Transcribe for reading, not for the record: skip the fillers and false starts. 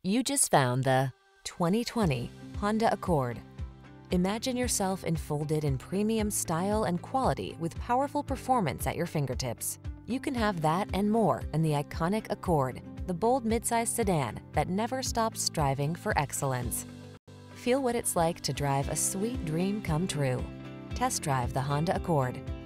You just found the 2020 Honda Accord. Imagine yourself enfolded in premium style and quality with powerful performance at your fingertips. You can have that and more in the iconic Accord, the bold midsize sedan that never stops striving for excellence. Feel what it's like to drive a sweet dream come true. Test drive the Honda Accord.